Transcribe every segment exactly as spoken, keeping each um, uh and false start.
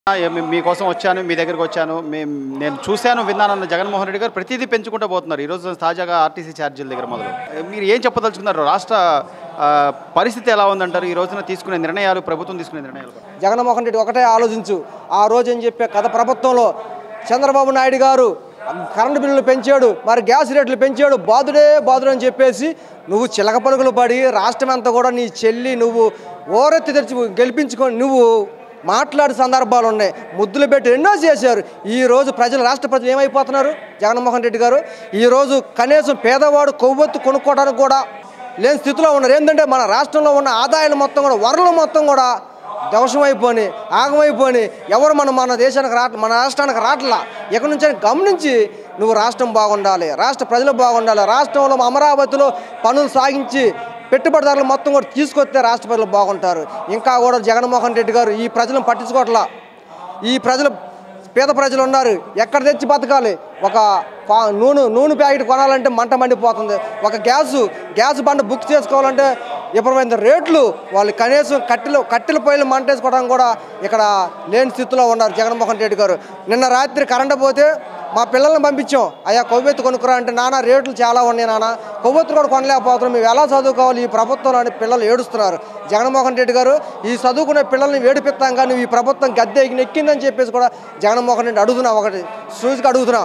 మీకోసం వచ్చాను, మీ దగ్గరికి వచ్చాను, మేము నేను చూశాను, విన్నానన్న జగన్మోహన్ రెడ్డి గారు ప్రతిదీ పెంచుకుంటూ పోతున్నారు. ఈరోజు తాజాగా ఆర్టీసీ ఛార్జీల దగ్గర మొదలు మీరు ఏం చెప్పదలుచుకున్నారు? రాష్ట్ర పరిస్థితి ఎలా ఉందంటారు? ఈ రోజున తీసుకునే నిర్ణయాలు, ప్రభుత్వం తీసుకునే నిర్ణయాలు. జగన్మోహన్ రెడ్డి ఒకటే ఆలోచించు. ఆ రోజు అని చెప్పే గత ప్రభుత్వంలో చంద్రబాబు నాయుడు గారు కరెంటు బిల్లులు పెంచాడు, మరి గ్యాస్ రేట్లు పెంచాడు, బాదుడే బాదుడు అని చెప్పేసి నువ్వు చిలక పలుకులు పడి రాష్ట్రం అంతా కూడా నీ చెల్లి నువ్వు ఓరెత్తి తెరిచి గెలిపించుకొని నువ్వు మాట్లాడే సందర్భాలు ఉన్నాయి. ముద్దులు పెట్టి ఎన్నో చేశారు. ఈరోజు ప్రజలు రాష్ట్ర ప్రజలు ఏమైపోతున్నారు? జగన్మోహన్ రెడ్డి గారు ఈరోజు కనీసం పేదవాడు కొవ్వొత్తు కొనుక్కోవడానికి కూడా లేని స్థితిలో ఉన్నారు. ఏంటంటే మన రాష్ట్రంలో ఉన్న ఆదాయాలు మొత్తం కూడా వరలు మొత్తం కూడా దవశమైపోయి ఆగమైపోయి ఎవరు మన మన దేశానికి రా మన రాష్ట్రానికి రావట్లా. ఎక్కడి నుంచి గమనించి నువ్వు రాష్ట్రం బాగుండాలి, రాష్ట్ర ప్రజలు బాగుండాలి, రాష్ట్రంలో అమరావతిలో పనులు సాగించి పెట్టుబడిదారులు మొత్తం కూడా తీసుకొస్తే రాష్ట్ర ప్రజలు బాగుంటారు. ఇంకా కూడా జగన్మోహన్ రెడ్డి గారు ఈ ప్రజలను పట్టించుకోవట్లా. ఈ ప్రజలు పేద ప్రజలు ఉన్నారు, ఎక్కడ తెచ్చి బతకాలి? ఒక నూనె నూనె ప్యాకెట్ కొనాలంటే మంట మండిపోతుంది. ఒక గ్యాసు గ్యాస్ బండ బుక్ చేసుకోవాలంటే విపరీతమైన రేట్లు. వాళ్ళు కనీసం కట్టెలు కట్టెల పొయ్యిలు మంట వేసుకోవడానికి కూడా ఇక్కడ లేని స్థితిలో ఉన్నారు జగన్మోహన్ రెడ్డి గారు. నిన్న రాత్రి కరెంటు పోతే మా పిల్లల్ని పంపించాం, అయ్యా కొవ్వెత్తు కొనుక్కురా అంటే, నాన్న రేట్లు చాలా ఉన్నాయి నాన్న, కొవ్వెత్తు కూడా కొనలేకపోతున్నాం, మేము ఎలా చదువుకోవాలి ఈ ప్రభుత్వం అని పిల్లలు ఏడుస్తున్నారు. జగన్మోహన్ రెడ్డి గారు ఈ చదువుకునే పిల్లల్ని వేడిపిస్తాం కానీ ఈ ప్రభుత్వం గద్దె నెక్కిందని చెప్పేసి కూడా జగన్మోహన్ రెడ్డి అడుగుతున్నా, ఒకటి సూచిగా అడుగుతున్నా.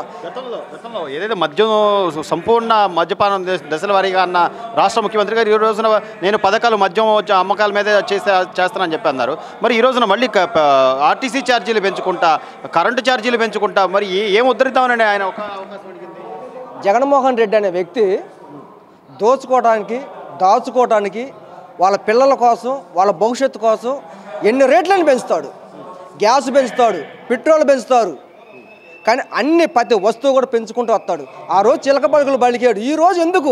ఏదైతే మద్యం సంపూర్ణ మద్యపానం దశల వారీగా అన్న రాష్ట్ర ముఖ్యమంత్రి గారు ఈ రోజున నేను పథకాలు మద్యం అమ్మకాల మీద చేస్తే చేస్తానని చెప్పి అన్నారు. మరి ఈ రోజున మళ్ళీ ఆర్టీసీ ఛార్జీలు పెంచుకుంటా, కరెంటు ఛార్జీలు పెంచుకుంటా, మరి ఏం ఉద్ధరిద్దామని ఆయన ఒక అవకాశం అడిగింది. జగన్మోహన్ రెడ్డి అనే వ్యక్తి దోచుకోవడానికి దాచుకోవడానికి వాళ్ళ పిల్లల కోసం వాళ్ళ భవిష్యత్తు కోసం ఎన్ని రేట్లను పెంచుతాడు. గ్యాస్ పెంచుతాడు, పెట్రోల్ పెంచుతారు, కానీ అన్ని ప్రతి వస్తువు కూడా పెంచుకుంటూ వస్తాడు. ఆ రోజు చిలక పలుకులు బలికాడు. ఈరోజు ఎందుకు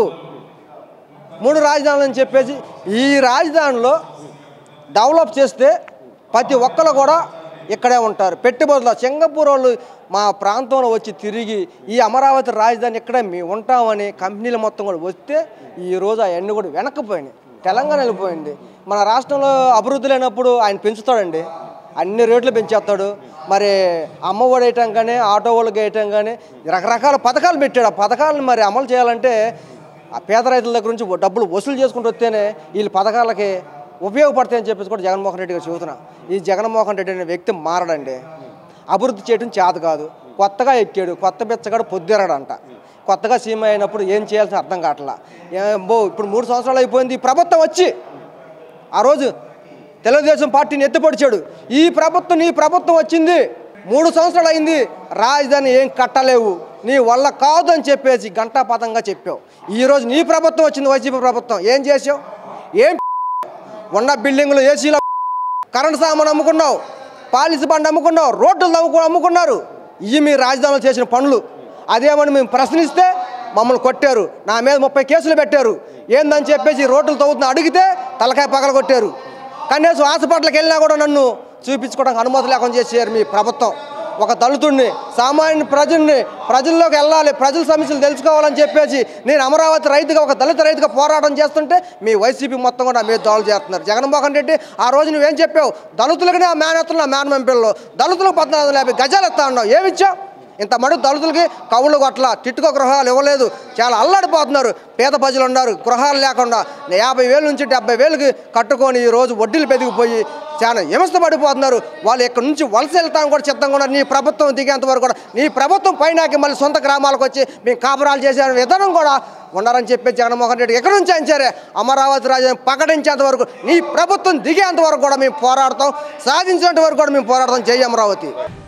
మూడు రాజధానులు అని చెప్పేసి ఈ రాజధానిలో డెవలప్ చేస్తే ప్రతి ఒక్కరు కూడా ఇక్కడే ఉంటారు. పెట్టుబడులు సింగపూర్ వాళ్ళు మా ప్రాంతంలో వచ్చి తిరిగి ఈ అమరావతి రాజధాని ఇక్కడే మేము ఉంటామని కంపెనీలు మొత్తం కూడా వస్తే ఈరోజు అవన్నీ కూడా వెనక్కిపోయినాయి. తెలంగాణ వెళ్ళిపోయింది. మన రాష్ట్రంలో అభివృద్ధి లేనప్పుడు ఆయన పెంచుతాడండి, అన్ని రేట్లు పెంచేస్తాడు. మరి అమ్మఒడి వేయటం కానీ ఆటో వాళ్ళకి వేయటం కానీ రకరకాల పథకాలు పెట్టాడు. ఆ పథకాలను మరి అమలు చేయాలంటే ఆ పేద రైతుల దగ్గర నుంచి డబ్బులు వసూలు చేసుకుంటూ వస్తేనే వీళ్ళ పథకాలకి ఉపయోగపడతాయని చెప్పేసి కూడా జగన్మోహన్ రెడ్డి గారు చెబుతున్నా. ఈ జగన్మోహన్ రెడ్డి అనే వ్యక్తి మారడండి, అభివృద్ధి చేయడం చేత కాదు. కొత్తగా ఎక్కాడు, కొత్త బిచ్చగాడు పొద్దురాడంట. కొత్తగా సీఎం అయినప్పుడు ఏం చేయాల్సిన అర్థం కావట్లా. బో ఇప్పుడు మూడు సంవత్సరాలు అయిపోయింది ఈ ప్రభుత్వం వచ్చి. ఆ రోజు తెలుగుదేశం పార్టీని ఎత్తిపడిచాడు. ఈ ప్రభుత్వం నీ ప్రభుత్వం వచ్చింది మూడు సంవత్సరాలు అయింది, రాజధాని ఏం కట్టలేవు, నీ వల్ల కాదు అని చెప్పేసి గంటాపథంగా చెప్పావు. ఈరోజు నీ ప్రభుత్వం వచ్చింది, వైసీపీ ప్రభుత్వం, ఏం చేసావు? ఏం ఉన్న బిల్డింగ్లు ఏసీలో కరెంటు సామాన్ అమ్ముకున్నావు, పాలిసి బండి అమ్ముకున్నావు, రోడ్లు అమ్ముకున్నారు. ఇవి మీ రాజధానిలో చేసిన పనులు. అదేమని మేము ప్రశ్నిస్తే మమ్మల్ని కొట్టారు, నా మీద ముప్పై కేసులు పెట్టారు. ఏందని చెప్పేసి రోడ్లు తవ్వుతున్నా అడిగితే తలకాయ పగల కొట్టారు. కనీసం హాస్పిటల్కి వెళ్ళినా కూడా నన్ను చూపించుకోవడానికి అనుమతి లేకుండా చేశారు మీ ప్రభుత్వం. ఒక దళితుడిని, సామాన్య ప్రజల్ని, ప్రజల్లోకి వెళ్ళాలి, ప్రజల సమస్యలు తెలుసుకోవాలని చెప్పేసి నేను అమరావతి రైతుగా, ఒక దళిత రైతుగా పోరాటం చేస్తుంటే మీ వైసీపీ మొత్తం కూడా మీద దాడులు చేస్తున్నారు. జగన్మోహన్ రెడ్డి ఆ రోజు నువ్వేం చెప్పావు? దళితులకి ఆ మేనత్తులు నా మేనమెంపిల్లలు, దళితులకు పద్నాలుగు వందల యాభై గజాలు ఇస్తా ఉన్నావు, ఏమిచ్చావు? ఇంత మడుగు దళితులకి కవులు కొట్ల తిట్టుకో గృహాలు ఇవ్వలేదు. చాలా అల్లాడిపోతున్నారు, పేద ప్రజలు ఉన్నారు గృహాలు లేకుండా. యాభై వేల నుంచి డెబ్బై వేలకి కట్టుకొని ఈరోజు వడ్డీలు పెరిగిపోయి చాలా హింస పడిపోతున్నారు. వాళ్ళు ఇక్కడ నుంచి వలస వెళ్తాను కూడా సిద్ధంగా ఉన్నారు. నీ ప్రభుత్వం దిగేంత వరకు కూడా నీ ప్రభుత్వం పైనకి మళ్ళీ సొంత గ్రామాలకు వచ్చి మేము కాపురాలు చేసే విధానం కూడా ఉన్నారని చెప్పి జగన్మోహన్ రెడ్డి ఎక్కడి నుంచి అంచారే అమరావతి రాజధాని ప్రకటించేంత వరకు, నీ ప్రభుత్వం దిగేంత వరకు కూడా మేము పోరాడతాం, సాధించేంత వరకు కూడా మేము పోరాడతాం. జై అమరావతి.